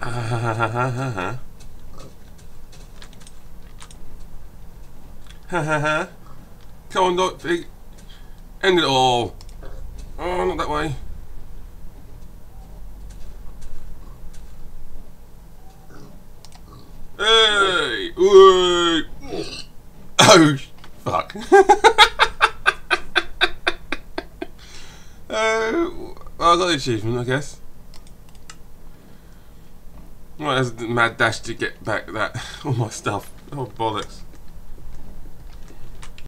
Ha ha ha. Come on, dog. End it all. Oh, not that way. Hey! Wait. Oh, fuck. Well, I got the achievement, I guess. Well, there's a mad dash to get back that all my stuff. Oh, bollocks.